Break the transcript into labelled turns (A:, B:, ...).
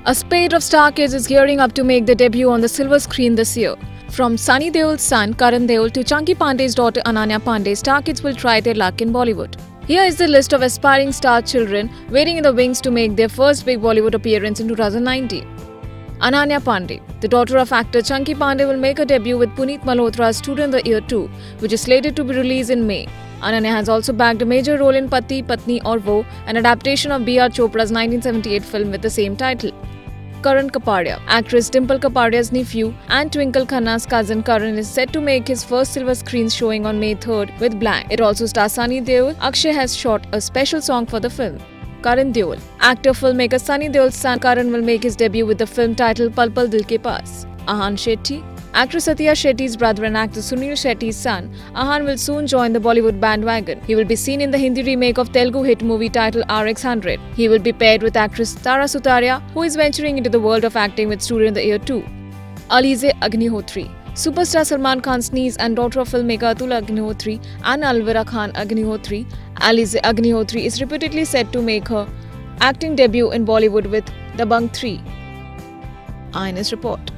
A: A spate of star kids is gearing up to make their debut on the silver screen this year. From Sunny Deol's son Karan Deol to Chunky Panday's daughter Ananya Panday, star kids will try their luck in Bollywood. Here is the list of aspiring star children waiting in the wings to make their first big Bollywood appearance in 2019. Ananya Panday, the daughter of actor Chunky Panday, will make her debut with Puneet Malhotra's Student of the Year 2, which is slated to be released in May. Ananya has also bagged a major role in Pati, Patni Aur Wo, an adaptation of B.R. Chopra's 1978 film with the same title. Karan Kapadia, actress Dimple Kapadia's nephew and Twinkle Khanna's cousin Karan, is set to make his first silver screen showing on May 3rd with Blank. It also stars Sunny Deol. Akshay has shot a special song for the film. Karan Deol, actor-filmmaker Sunny Deol's son Karan will make his debut with the film titled Pal Pal Dil Ke Paas. Ahan Shetty, actress Satya Shetty's brother and actor Sunil Shetty's son, Ahan will soon join the Bollywood bandwagon. He will be seen in the Hindi remake of Telugu hit movie titled RX100. He will be paired with actress Tara Sutaria, who is venturing into the world of acting with Student of the Year 2. Alize Agnihotri, superstar Salman Khan's niece and daughter of filmmaker Atul Agnihotri and Alvira Khan Agnihotri, Alize Agnihotri is reputedly set to make her acting debut in Bollywood with Dabangg 3. INS report.